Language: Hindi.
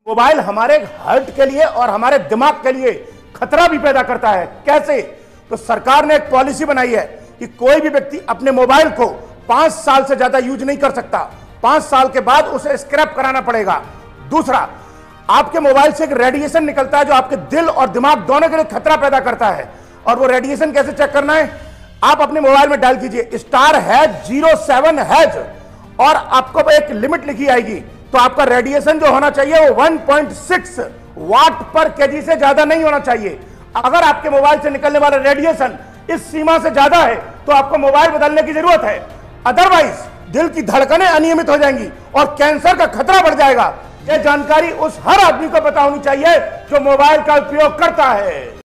मोबाइल हमारे हार्ट के लिए और हमारे दिमाग के लिए खतरा भी पैदा करता है। कैसे? तो सरकार ने एक पॉलिसी बनाई है कि कोई भी व्यक्ति अपने मोबाइल को 5 साल से ज्यादा यूज नहीं कर सकता। 5 साल के बाद उसे स्क्रैप कराना पड़ेगा। दूसरा, आपके मोबाइल से एक रेडिएशन निकलता है जो आपके दिल और दिमाग दोनों के लिए खतरा पैदा करता है। और वो रेडिएशन कैसे चेक करना है? आप अपने मोबाइल में डाल कीजिए *07# और आपको एक लिमिट लिखी आएगी। तो आपका रेडिएशन जो होना चाहिए वो 1.6 वाट पर केजी से ज्यादा नहीं होना चाहिए। अगर आपके मोबाइल से निकलने वाला रेडिएशन इस सीमा से ज्यादा है तो आपको मोबाइल बदलने की जरूरत है। अदरवाइज दिल की धड़कनें अनियमित हो जाएंगी और कैंसर का खतरा बढ़ जाएगा। यह जानकारी उस हर आदमी को पता होनी चाहिए जो मोबाइल का उपयोग करता है।